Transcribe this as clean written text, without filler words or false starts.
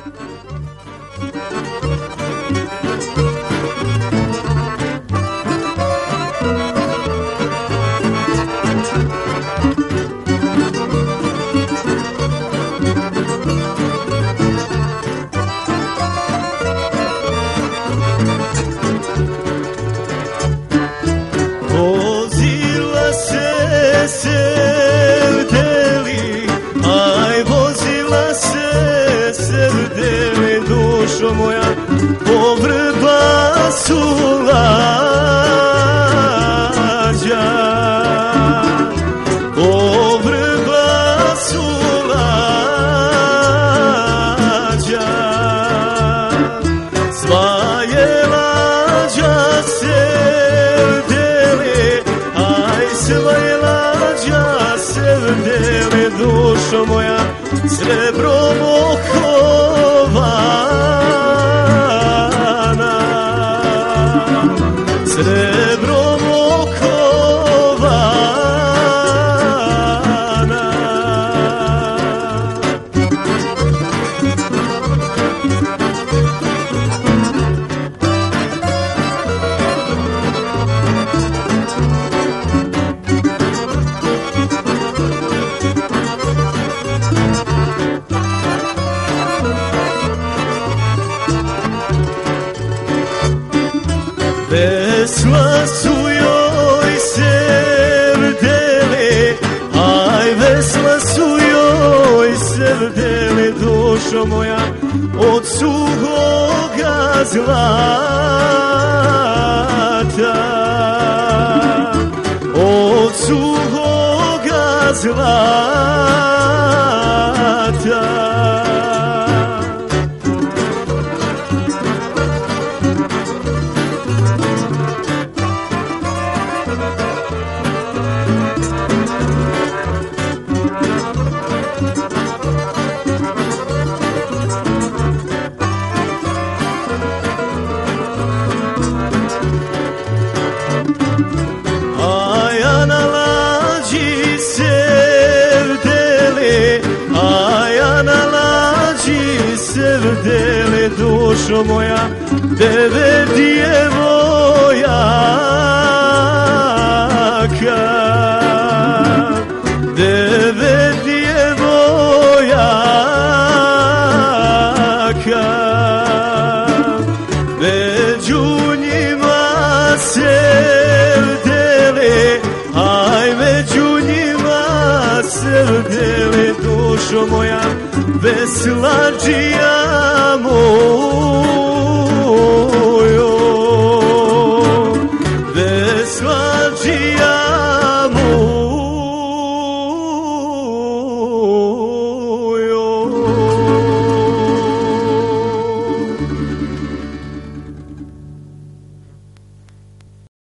Vozila se sevdeli, aj vozila se sevdeli, dušo moja, po vrbasu lađa, po vrbasu lađa, sva je lađa sevdeli, sva je lađa sevdeli, dušo moja, srebrom okovana, srebrom okovana. Vesla su joj sevdeli, aj vesla su joj sevdeli, dušo moja, od suhoga zlata, od suhoga zlata. Sevdeli, dušo moja, 9 djevojaka, 9 djevojaka, među njima sevdeli, aj među njima sevdeli, dušo moja, vesla